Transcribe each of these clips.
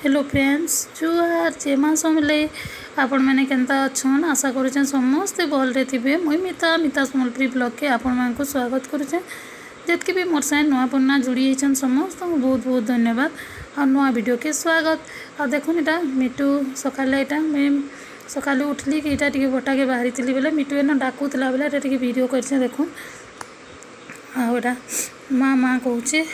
Hello friends जुआर जेमा समले आपण मैंने केंता अच्छन आशा करुचे समस्ते भलरे थे। मुई मिता मिता सम्बलपुरी ब्लॉग के आपण मानक स्वागत करुचे। जितके भी मोर साथ नुआ पुराना जोड़ी होचन समस्त बहुत बहुत धन्यवाद और नुआ वीडियो के स्वागत। आ देखुन इटा मिटू सकाले इटा मैं सकालू उठली कि इटा टिके बटा के बाहरी थी बेले मिटू एन डाकुला बेले इटा टिके वीडियो करछे। देखुन आटा माँ माँ कहूचे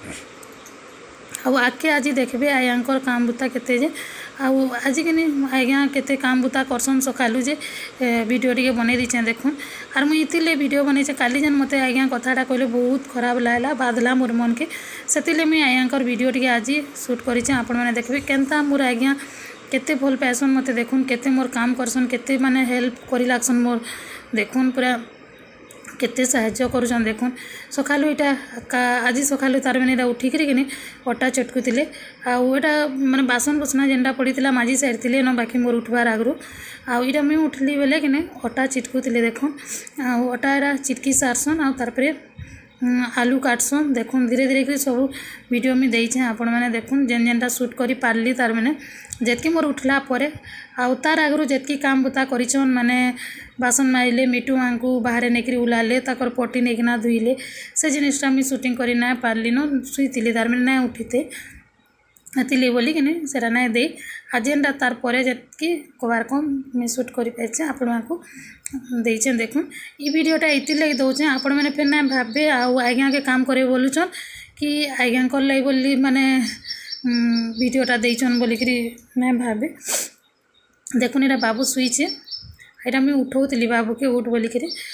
आके आज देखबे आयांकर काम बुता केते जे आज के आज्ञा केते काम बुता करसन सकालू जे वीडियो टिके बने दीचे। देखुन आर मुई इतिले वीडियो बने काली जन मते आज्ञा कथाटा कहले बहुत खराब लागला बाधला मोर मन के सेतिले मुई आयांकर वीडियो टिके आज शूट करिचे। आपण माने देखबे केनता मोर आज्ञा केते भल पासन मते देखुन केते मोर काम करसन केते माने हेल्प करि लागसन मोर देखुन पूरा केते साहाय्य करुछन। देखुन सकालू इटा आज सकालू तार मैंने उठिक अटा चटकुले आटा माने बासन बुसना जेनटा पड़ा माजी सारी न बाकी मोर उठबार आगु आईटा मुझे उठली बेले कि अटा चिटकुले। देखुन अटा चिटकी सारसन आर आलू काटसन। देखुन धीरे धीरे कर सब वीडियो में देछे आपण माने देखुन जेन जेनटा शूट करी पारली तार मैंने जेतकी मोर उठला परे तार आगु जेतकी काम बुता करिछन माने बासन मारिले मिटू आंकू बाहर नेकरी उलाले ताकर पटी नेकिना धुईले से जिनिसटा मुझे शूटिंग करी ना पारली न सुईली तार मैंने ना उठीते तिले बोली कि सेटा ना दे आज जेनटा तार परे जेतकी कबार कम मैं शूट करि पाइछे आपण मानकू देछे। देखुन ई वीडियोटा इति लगे दउछे आपण माने फेर ना भाबे आज्ञा के काम करे बोलुछन कि आज्ञा कर लाई बोली माने वीडियोटा देछन बोली कि ना भाबे। देखुन एटा बाबू सुईछे एटा मैं उठाऊली बाबू के उठ बोलिक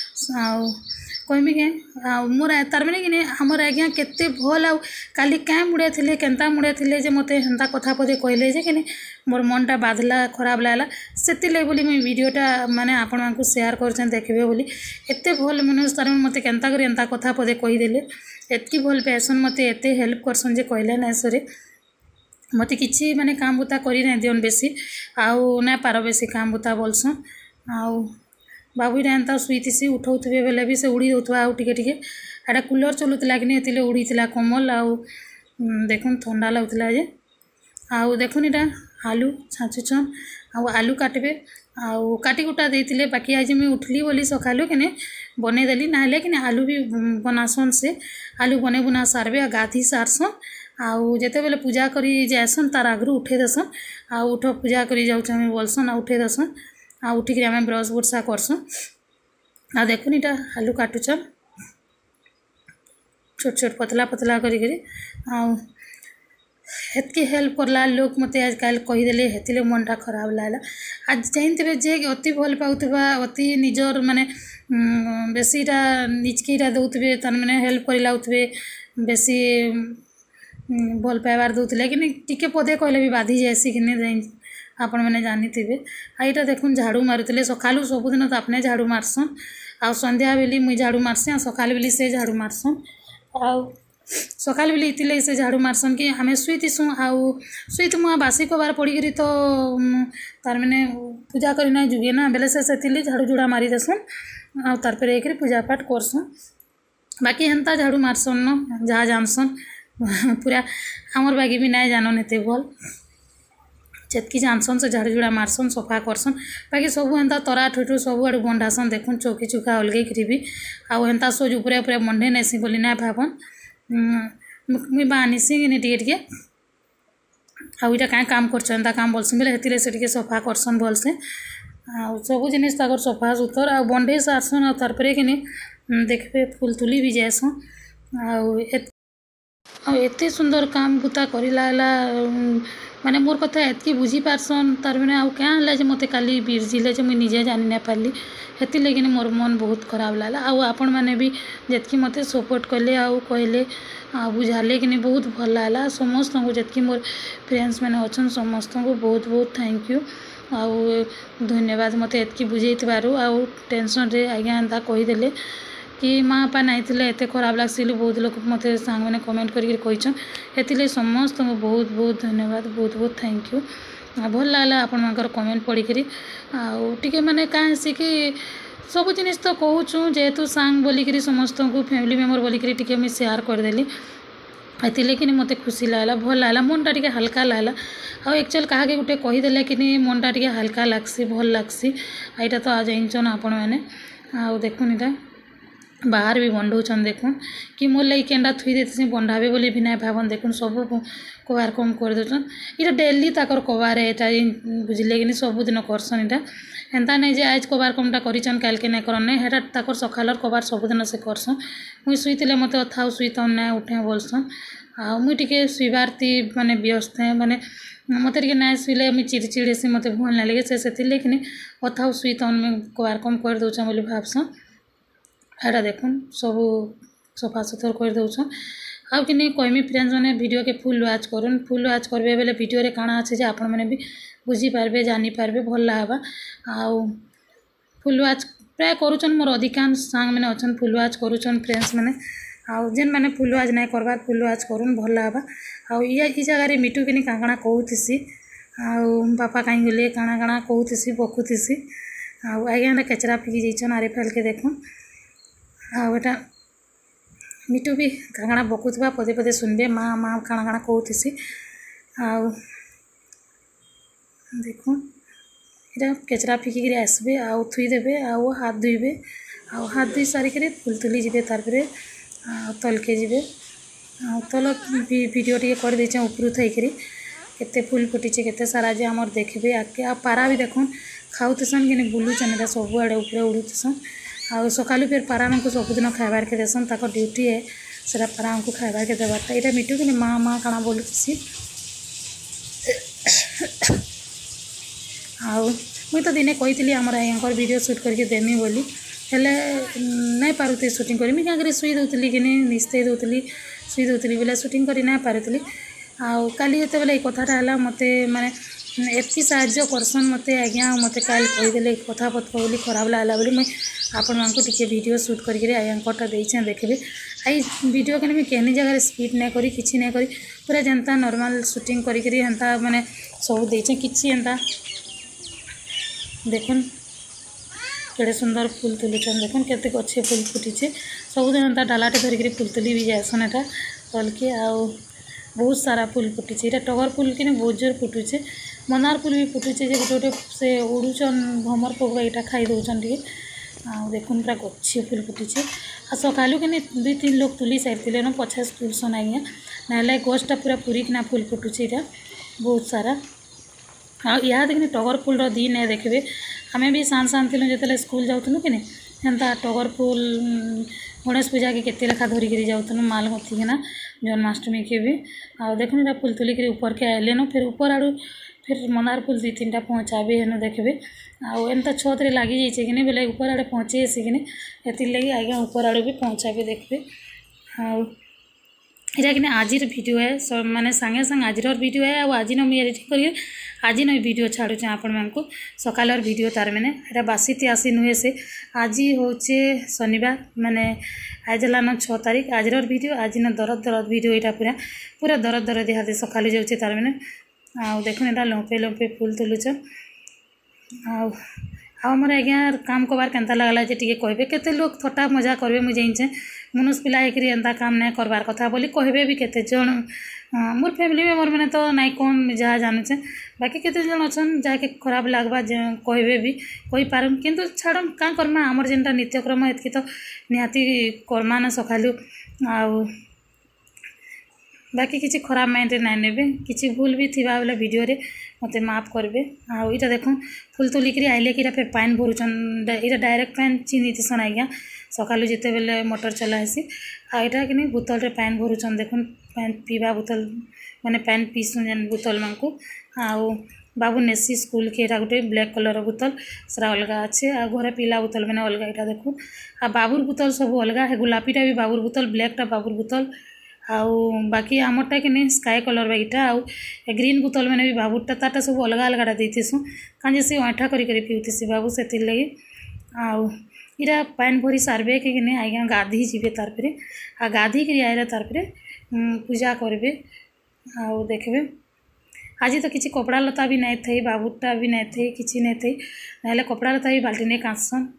कहमी के मोर तार मैंने कि आमर आज्ञा केते भल आउ काली क्या मुड़े थे केन्ता मुड़े थे जे मते हेन्ता कथा पदे कहले जे कि मोर मनटा बाधला खराब लागला से बोली मुझे वीडियोटा माने आपण मानकू शेयर करछन देखबे बोली एते भल मनुष्य तार मते केन्ता करी एन्ता कथा पदे कहीदेले एतकी भल पैसन मते एते हेल्प करसन जे कहले ना सरे मते किछि माने काम बुता करी ना दियन बेसी आउ ना पार बेसी काम बुता बोलसन आउ बाबूटा एंता शुईसी उठाऊे बेले भी से उड़ी जाऊा आउ टे एटा कूलर चलूला कि नहीं उड़ी कमल आउ देखुन ठंडा लगुला जे आउ देखुन इटा आलू छाँचुछन आलू काटबे आउ काटी कुटा देते बाकी आज मुझे उठली बोली सकालू कि बनईदेली ना कि आलू भी बनासन से आलू बने बुना सारबे गाधी सारसन आउ जिते बेले पूजा करी जासन तार आगु उठे देसन आउ उठ पूजा करी जाऊँ बोलसन आ उठे देसन आ उठिक आम ब्रश बुर्सा करसन आ देखुन इटा आलू काटुछन छोट छोट पतला पतला करी हेतकी हेल्प करला लोग मते आजकल कहीदेले हेतिले मनटा खराब लागला। आज जानते जे अति भल पाउथबा अति निजर माने बेसीटा निजकीटा दौथे तार माने हेल्प कर लाउथे बेसी भल पाइबार दौले कि टिके पदे कहले भी बाधी जाएसी कि आपण मैंने जानी थे। आईटा देखुन झाड़ू मारुले सकालू सबुदिन तो आपने झाड़ू मारसन आ संध्या बेली मुई झाड़ू मारसी आ सकाल बेली से झाड़ू मारसन आउ सकाल बेली इतिले से झाड़ू मारसन कि आम शुईतीसुँ आउ शुईत मुआ बासी कबार पड़ी तो तार मैंने पूजा करना जुगे ना बेले से झाड़ू जुड़ा मारी देसन आ तार पर एक पूजा पाठ करसन बाकी हेन्ता झाड़ू मारसन न जहाँ जानसन पूरा आमर बागी भी ना जानन एते भल जेतकी जानसन से झाड़ू जुड़ा मारसन सफा करसन बाकी सबू हेन्ता तरा ठुठू सब आड़ू बंधासन। देखुन चौकी चुका अलगे करी आउ हेन्ता सोज उपरे उपरे बंधे नेसी बोली ना भावन मुई बानीसी कि टे टे आउ इटा क्या काम कर एंता काम बोलसन बोले हेतिले से टे सफा करसन भल से आउ सबू जिनिस ताकर सफा सुतर आ बंधे सारसन आ तार पर कि देखबे फूल तुली भी जाएसन आउ एते सुंदर काम बुता करी लागला माने मोर कथा एतकी बुझी पारसन तार मैंने आउ क्या है मते काली बिरजिले जे मुझे निजे जानी ना पारली हेती लगे मोर मन बहुत खराब लागला आउ आपण मैंने भी जेतकी मते सपोर्ट कले आउ कहले आ बुझाले कि बहुत भल लागला समस्त को जेतकी मोर फ्रेंड्स मैंने अच्छन समस्त को बहुत बहुत थैंक यू आउ धन्यवाद मते एतकी बुझेइतबारु आउ टेंशन रे आज्ञा एंता कहीदेले कि माँ बापा नाई एत खराब लगे बहुत लोग मत सांग मैंने कमेंट करते समस्त बहुत बहुत धन्यवाद बहुत बहुत थैंक यू भल लगला आपण कमेंट पढ़ी आगे माने कहाँ कि सब जिनिस तो कहूँ जेहेतु सांग बोलिक समस्त को फैमिली मेम्बर बोलिक टे मुझे शेयर करदेली लेकिन मत खुशी लगला भल लगला मनटा टे हल्का लगला आ एक्चुअल क्या गोटे कहीदेले कि मनटा टे हल्का लगसी भल लगसी यहाँ तो आज जानचन आपण मैंने आ देखुन इटा बाहर भी बंधौन देखुन कि मोर लगे केन्टा थुई देती बंधाबे बोली भी ना भावन देखुन सब कबार कम कर दौन इटा डेली ताकर कबार यहाँ बुझले कि सबुदिन करसन इटा एंता नहीं जे आज कबार कमटा करन काल के नहीं करन नहीं हेटा ताकर सकालर कबार सबुदिन से करसन मुई शुईले मत था शुईतन ना उठे बोलसन आ मुई टिके शुबार माने व्यस्त है माने मत ना शुईले मुझे चिड़चिड़ से मत भल ना लगे से लेकिन अथा शुईतन में कबार कम कर दौन बोली भावसन एटा देखुन सब सफा सुथर कर दौन आउ कि नहीं कहमी फ्रेंड्स मैंने वीडियो के फुल वाच करूँ फुल वाच करेंगे बेले वीडियो रे काଣା अच्छे आपण मैंने भी बुझीपारे जानीपारे भल लगा आउ फुल वाच प्राय करुचन मोर अधिकांश सांग मैंने अच्छन फुल वाच करुचन फ्रेंड्स मैंने आउ जेन मैंने फुल वाच नहीं करवार फुल वाच करूँ भल लगा आउ ई जगह मिटू कि काଣା कहूसी आउ बापा कहीं गले काଣା काଣା कहूसी बकुसी आउ आज्ञा केचरा फिकी जाइछन आरे फेल के देखुन आटा मिटू भी काଣା बकुवा पदे पदे सुनबे माँ माँ काଣା काଣା कहूसी आउ देखुन इटा केचरा फिकिक आसबे आउ थुई देबे आउ हाथ धुईबे आउ हाथ धुई सारिक फुल तुली जीवे तारपरे तल के जीवे तल वीडियो टे कर देचे उपरू थईकरी केते फुल फुटीचे केते सारा जे हमर देखबे आके आ पारा भी देखुन खाऊतसन कि बुलूचन एटा सब आड़े ऊपर उड़ूतसन आउ सकालू फिर पारा को सबुदिन खाइबार के देसन ताको ड्यूटी है सेटा पारा को खाइबार के देवारटा इटा मिटू कि माँ माँ काଣା बोलूसी आउ मुई तो दिने कही आमर आईर वीडियो शूट करके देमी बोली हेले नहीं पारुती शूटिंग करी क्या शुई दूसरी कि निस्ते दूसरी शुई दूसरी बोले शूटिंग करी ना पारुली आउ काली जिते बेले कथाटा है मत माने एति साहाଯ୍य करसन मत आज्ञा मत काल कहीदेले कथा पत्र बोली खराब लगला बोली मुई आपण मानक टिके वीडियो शूट करके आज्ञाटा देछे देखबे आई वीडियो के कहनी जगह स्पीड नहीं करी किसी नहीं करी पूरा जनता नॉर्मल शूटिंग करी हेन्ता माने सब देछे किछि हेन्ता देखुन केड़े सुंदर फूल तुलुचन देखुन केते अच्छे फूल फुटीचे सबुदिन एंता डालाटे धरिक फूल तुली भी जासन एटा तलके आउ बहुत सारा फूल फुटीचे एटा टगर फूल कि बहुत जोर फुटुचे मनार फूल भी फुटुचे गोटे गोटे से उड़ुचन भमर पकड़ा यहाँ खाई दौन टे देखुन पूरा गच्छे फूल फुटीचे आ सकालू कि दुई तीन लोग तुली सारी न पछे तुलसन आज्ञा ना गछटा पूरा पूरिकना फूल फुटुचे यहाँ बहुत सारा आ यहाँ देखने टगर फूल दिन है देखबे आमे भी सान सान थी जो स्कूल जाऊँ कि हेन्ता टगर फूल गणेश पूजा के केते लेखा धरिक जाऊँ माल मथिकिना जन्माष्टमी के भी आ देखुन फूल तुलिक ऊपर के आइले न फिर ऊपर आड़ू फिर मनार फूल दी तीन टा पहुँचाबे हेन देखबे आउ एनता छत रे लागी जाइए कि बोले ऊपर आड़े पहुँचे आसिकिन एतिर लगी आज्ञा ऊपर आड़ू भी पहुँचाबे देखबे आउ इटा कि आजिर वीडियो है सब माने संगे संग आजिर वीडियो है और आज मुझे एडिटिंग करिए आज न वीडियो छाड़ुचे आपण मानकु सकालर वीडियो तार मैंने एटा बासीती आसी नुहे से आज होचे शनिवार माने आज लान 6 तारीख आजिर वीडियो आज न दरद दरद वीडियो यहाँ पूरा पूरा दरद दरद हाथ सकाल जाऊे तार मैंने आउ देखुन एटा लंपे लंपे फूल तुलुचन आउ आमर आज्ञा काम कबार केन्ता लगला जे टिके कहबे केते लोग थट्टा मजा करबे मुझे जाइछे मनुष्य पिला एकरी एंता काम नहीं करबार कथा बोली कहबे भी केते जन मोर फैमिली मेम्बर मैंने तो नाई कौन जहाँ जानूचे बाकी केते जन अच्छन जाके खराब लगवा कहबे भी कही पारन किंतु छाड़ क्या करमा आमर जेनटा नित्यक्रम एतकी तो निहाती करमा ना सकालू आउ बाकी किसी खराब माइंड रे नाई नेबे किसी भूल भी थिबा बेले वीडियो रे मते माफ करबे आउ इटा देखुन फूल तुलिक आइले कि फिर पानी भरुचन इटा डायरेक्ट पानी चिनी दिसन आज्ञा सकालू जिते बेले मोटर चला हेसी आ इटा कि बोतल रे पानी भरुचन देखुन पानी पीवा बोतल माने पानी पीसुन जेन बोतल मानकु आउ बाबू नेसी स्कूल के एटा गोटे ब्लैक कलर बोतल सारा अलग अच्छे आ घरे पीला बोतल मैंने अलग इटा देखुन आ बाबूर बोतल सब अलग है गुलापीटा भी बाबूर बोतल ब्लैकटा बाबूर बोतल आउ बाकी आमरटा कि स्काई कलर बाईटा आउ ग्रीन बोतल मैंने भी बाबूटा ताटा सब अलग अलगटा देतीसु कहीं से ऐठा करी पीउतीसी बाबू से लगी आउ इरा पानी भरी सारबे कि आज्ञा गाधी जीवे तारपरे आ गाधी कर आए तारपरे पूजा करबे आउ देखबे आज तो किसी कपड़ा लता भी नहीं थी बाबूटा भी नहीं थी किसी नहीं थी ना कपड़ा लता भी बाल्टी नहीं काटसन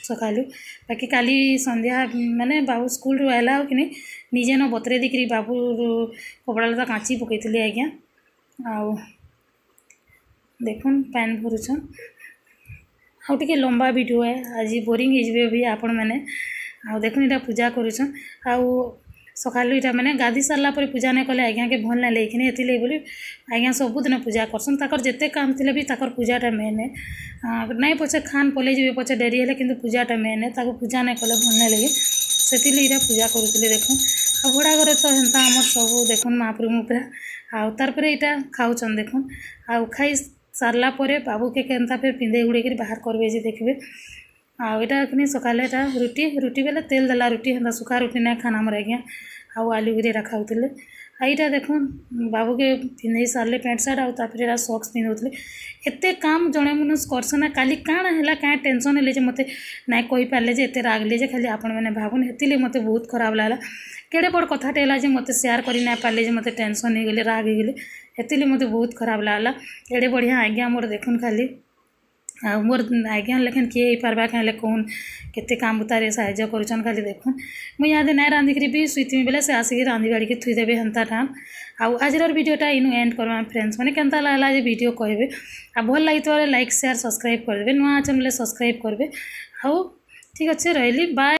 सकालू बाकी काली संध्या माने बाबू स्कूल रू आइला कि नहीं निजे न बतरे दिक्री बाबू कपड़ा लता काची पकईली आज्ञा आउ देखुन पैन भरुछन आउ टिके लंबा वीडियो है आज बोरिंग हो भी आपण मैंने आउ देखुन इटा पूजा करुछन आउ सकालू इटा मैंने गाधी सारा पर पूजा नहीं कले आज्ञा के भल ना लेकिन ये बोली आज्ञा सबुदिन पूजा करसन ताकर जिते काम थिले भी ताकर पूजाटा मेन है नहीं पछे खान पलि जी पछे डेरी है कि पूजाटा मेन है ताको पूजा नहीं कले भल ना लगे से इटा पूजा करुले देखुन आ भड़ा घरे तो हेन्ता आमर सब देखुन महाप्रभु पूरा आउ तार पर इटा खाऊन देखुन आउ खाई सारला परे बाबू के केन्ता फिर पिंधे उड़े बाहर करबे जे देखबे आउ इटा कि सकाले रुटी रुटी बेले तेल देला रुटी हेन्ता सुखा रुटी ना खाना मोर आज्ञा आउ आलू गिरी खाऊले आईटा देखुन बाबू के पिंधे सारे पैंट सार्ट आउ तापर सॉक्स पिंधुले एते काम जड़े मनुष्य करसन काली काण है क्या टेंशन है मत ना कही पारे जे एते रागले जे खाली आपण मैंने भावुन हेतिले मत बहुत खराब लगला केड़े बड़ कथाटे है मत शेयर कर ना पारे जे मत टेंशन हो गले राग हो गले हेतिले मत बहुत खराब लगला एड़े बढ़िया आज्ञा मोर देखुन खाली आ मोर आज्ञा लेकिन किए पार्बा कहें कौन केते काम बुतारे साहाଯ୍य करुछन खाली देखुन मुझे यहाँ नाई रांधिकी भी सुईथी बेले से आसिक रांधि बाड़ी थुईदेवे हेन्ता टाइम आउ आजर वीडियोटा इनु एंड करवा फ्रेंड्स मैंने केन्ता लागला जे वीडियो कहबे आ भल लगी लाइक शेयर सब्सक्राइब करदे नुआ चैनल सब्सक्राइब करबे आउ ठीक अच्छे रही बाय।